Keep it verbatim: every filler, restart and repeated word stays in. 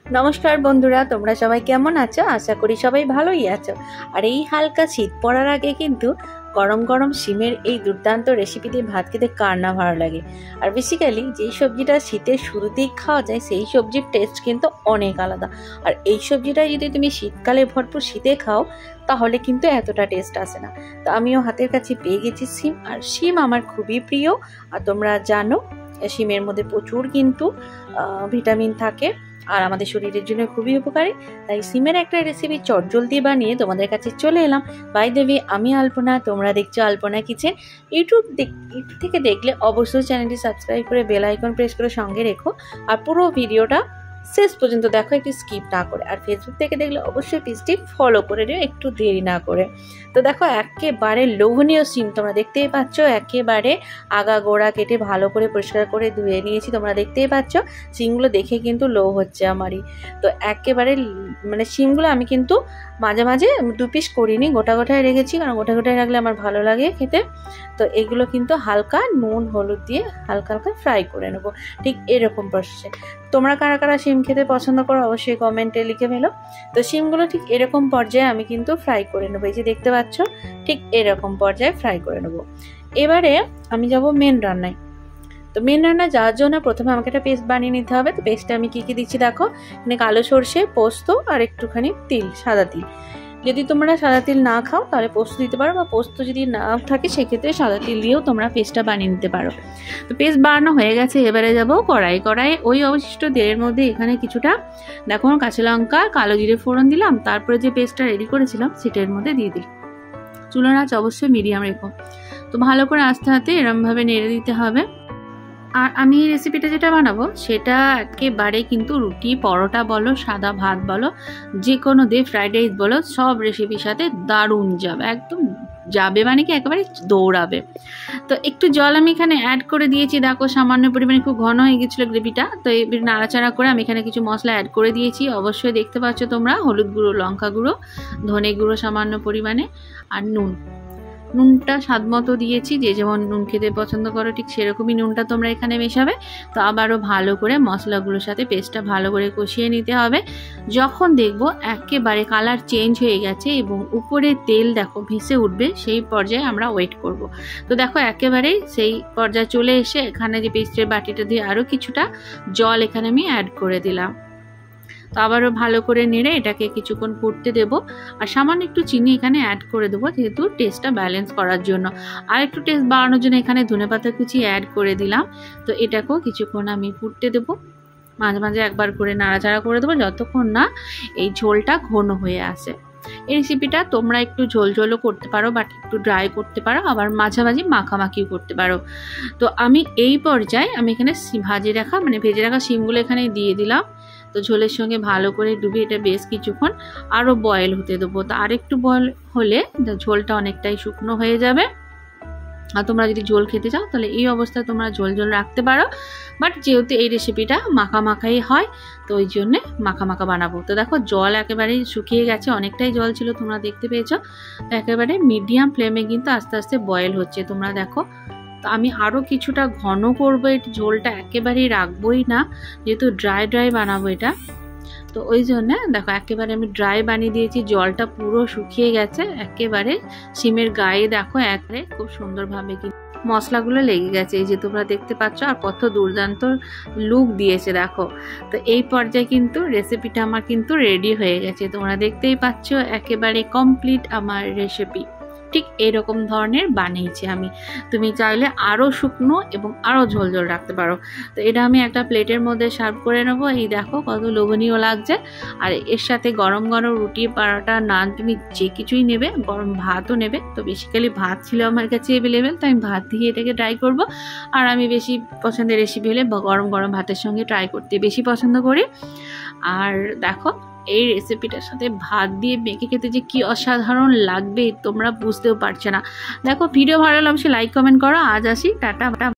নমস্কার বন্ধুরা, তোমরা সবাই কেমন আছো? আশা করি সবাই ভালোই আছো। আর এই হালকা শীত পড়ার আগে কিন্তু গরম গরম শিমের এই দুর্দান্ত রেসিপি দিয়ে ভাত খেতে কার না ভালো লাগে। আর বেসিক্যালি যেই সবজিটা শীতের শুরুতেই খাওয়া যায় সেই সবজির টেস্ট কিন্তু অনেক আলাদা। আর এই সবজিটা যদি তুমি শীতকালে ভরপুর শীতে খাও তাহলে কিন্তু এতটা টেস্ট আসে না। তো আমিও হাতের কাছে পেয়ে গেছি শিম, আর শিম আমার খুবই প্রিয়। আর তোমরা জানো শিমের মধ্যে প্রচুর কিন্তু ভিটামিন থাকে আর আমাদের শরীরের জন্য খুবই উপকারী। তাই সিমের একটা রেসিপি চটজলদি বানিয়ে তোমাদের কাছে চলে এলাম। বাই দ্য ওয়ে, আমি আলপনা, তোমরা দেখছো আলপনা কিচেন। ইউটিউব ইউটিউব থেকে দেখলে অবশ্যই চ্যানেলটি সাবস্ক্রাইব করে বেল আইকন প্রেস করে সঙ্গে রেখো, আর পুরো ভিডিওটা শেষ পর্যন্ত দেখো, একটু স্কিপ না করে। আর ফেসবুক থেকে দেখলে অবশ্যই পেজটি ফলো করে দিও একটু দেরি না করে। তো দেখো একেবারে লোভনীয় শিম তোমরা দেখতেই পাচ্ছ, একেবারে আগা গোড়া কেটে ভালো করে পরিষ্কার করে ধুয়ে নিয়েছি। তোমরা দেখতেই পাচ্ছ শিমগুলো দেখে কিন্তু লোভ হচ্ছে আমারই। তো একেবারে মানে শিমগুলো আমি কিন্তু মাঝে মাঝে দু পিস করিনি, গোটা গোটায় রেখেছি, কারণ গোটা গোটায় রাখলে আমার ভালো লাগে খেতে। তো এগুলো কিন্তু হালকা নুন হলুদ দিয়ে হালকা হালকা ফ্রাই করে নেবো, ঠিক এরকম প্রসেসে। তোমরা কারা কারা শিম খেতে পছন্দ করো অবশ্যই কমেন্টে লিখে ফেলো। তো শিমগুলো ঠিক এরকম পর্যায়ে আমি কিন্তু ফ্রাই করে নেবো, এই যে দেখতে পাচ্ছ ঠিক এরকম পর্যায়ে ফ্রাই করে নেবো। এবারে আমি যাব মেন রান্নায়। তো মেন রান্না যাওয়ার জন্য প্রথমে আমাকে একটা পেস্ট বানিয়ে নিতে হবে। তো পেস্টে আমি কী কী দিচ্ছি দেখো, এখানে কালো সর্ষে, পোস্ত আর একটুখানি তিল, সাদা তিল। যদি তোমরা সাদা তিল না খাও তাহলে পোস্ত দিতে পারো, বা পোস্ত যদি না থাকে সেক্ষেত্রে সাদা তিল দিয়েও তোমরা পেস্টটা বানিয়ে নিতে পারো। তো পেস্ট বানানো হয়ে গেছে, এবারে যাব কড়াই। কড়াই ওই অবশিষ্ট তেলের মধ্যে এখানে কিছুটা দেখো কাঁচা লঙ্কা, কালো জিরে ফোড়ন দিলাম, তারপরে যে পেস্টটা রেডি করেছিলাম সেটার মধ্যে দিয়ে দিই। চুলার আঁচ অবশ্যই মিডিয়াম রেখো। তো ভালো করে আস্তে আস্তে এরমভাবে নেড়ে দিতে হবে। আর আমি এই রেসিপিটা যেটা বানাবো সেটা একেবারে কিন্তু রুটি, পরোটা বলো, সাদা ভাত বলো, যে কোনো দিয়ে ফ্রাইড রাইস বলো, সব রেসিপির সাথে দারুণ যাবে, একদম যাবে মানে কি একেবারে দৌড়াবে। তো একটু জল আমি এখানে অ্যাড করে দিয়েছি, দেখো সামান্য পরিমাণে খুব ঘন হয়ে গেছিলো গ্রেভিটা। তো এই নাড়াচাড়া করে আমি এখানে কিছু মশলা অ্যাড করে দিয়েছি, অবশ্যই দেখতে পাচ্ছ তোমরা, হলুদ গুঁড়ো, লঙ্কা গুঁড়ো, ধনে গুঁড়ো সামান্য পরিমাণে, আর নুন। নুনটা স্বাদ মতো দিয়েছি, যে যেমন নুন খেতে পছন্দ করো ঠিক সেরকমই নুনটা তোমরা এখানে মেশাবে। তো আবারও ভালো করে মশলাগুলোর সাথে পেস্টটা ভালো করে কষিয়ে নিতে হবে। যখন দেখবো একেবারে কালার চেঞ্জ হয়ে গেছে এবং উপরে তেল দেখো ভেসে উঠবে, সেই পর্যায়ে আমরা ওয়েট করব। তো দেখো একেবারেই সেই পর্যায়ে চলে এসে এখানে যে পেস্টের বাটিটা দিয়ে আরও কিছুটা জল এখানে আমি অ্যাড করে দিলাম। তো আবারও ভালো করে নেড়ে এটাকে কিছুক্ষণ ফুটতে দেবো। আর সামান্য একটু চিনি এখানে অ্যাড করে দেবো, যেহেতু টেস্টটা ব্যালেন্স করার জন্য। আর একটু টেস্ট বাড়ানোর জন্য এখানে ধনেপাতা কুচি অ্যাড করে দিলাম। তো এটাকেও কিছুক্ষণ আমি ফুটতে দেবো, মাঝে মাঝে একবার করে নাড়াচাড়া করে দেবো যতক্ষণ না এই ঝোলটা ঘন হয়ে আসে। এই রেসিপিটা তোমরা একটু ঝোল ঝোলও করতে পারো, বাট একটু ড্রাই করতে পারো, আবার মাঝামাঝি মাখামাখিও করতে পারো। তো আমি এই পর্যায়ে আমি এখানে ভাজে রাখা মানে ভেজে রাখা শিমগুলো এখানে দিয়ে দিলাম। তো ঝোলের সঙ্গে ভালো করে ডুবিয়ে এটা বেশ কিছুক্ষণ আরও বয়েল হতে দেবো। তো আরেকটু বয়েল হলে ঝোলটা অনেকটাই শুকনো হয়ে যাবে। আর তোমরা যদি ঝোল খেতে চাও তাহলে এই অবস্থায় তোমরা ঝোল ঝোল রাখতে পারো, বাট যেহেতু এই রেসিপিটা মাখা মাখাই হয় তো ওই জন্যে মাখা মাখা বানাবো। তো দেখো জল একেবারেই শুকিয়ে গেছে, অনেকটাই জল ছিল তোমরা দেখতে পেয়েছো। তো একেবারে মিডিয়াম ফ্লেমে কিন্তু আস্তে আস্তে বয়েল হচ্ছে, তোমরা দেখো। তো আমি আরও কিছুটা ঘন করবো, এই ঝোলটা একেবারেই রাখবোই না, যেহেতু ড্রাই ড্রাই বানাবো এটা। তো ওই জন্য দেখো একেবারে আমি ড্রাই বানিয়ে দিয়েছি, জলটা পুরো শুকিয়ে গেছে একেবারে। শিমের গায়ে দেখো একেবারে খুব সুন্দরভাবে কিন্তু মশলাগুলো লেগে গেছে, এই যে তোমরা দেখতে পাচ্ছ, আর কত দুর্দান্ত লুক দিয়েছে দেখো। তো এই পর্যায়ে কিন্তু রেসিপিটা আমার কিন্তু রেডি হয়ে গেছে, তোমরা দেখতেই পাচ্ছ একেবারে কমপ্লিট আমার রেসিপি। ঠিক এরকম ধরনের বানিয়েছি আমি। তুমি চাইলে আরও শুকনো এবং আরও ঝোল ঝোল রাখতে পারো। তো এটা আমি একটা প্লেটের মধ্যে সার্ভ করে নেবো। এই দেখো কত লোভনীয় লাগছে। আর এর সাথে গরম গরম রুটি, পরোটা, নান, তুমি যে কিছুই নেবে, গরম ভাতও নেবে। তো বেসিক্যালি ভাত ছিল আমার কাছে অ্যাভেলেবেল, তো আমি ভাত দিয়ে এটাকে ট্রাই করব। আর আমি বেশি পছন্দের রেসিপি হলে গরম গরম ভাতের সঙ্গে ট্রাই করতে বেশি পছন্দ করি। আর দেখো এই রেসিপিটার সাথে ভাত দিয়ে মেখে খেতে যে কি অসাধারণ লাগবে তোমরা বুঝতেও পারছো না। দেখো ভিডিও ভালো লাগলে অবশ্যই লাইক কমেন্ট করো। আজ আসি, টাটা।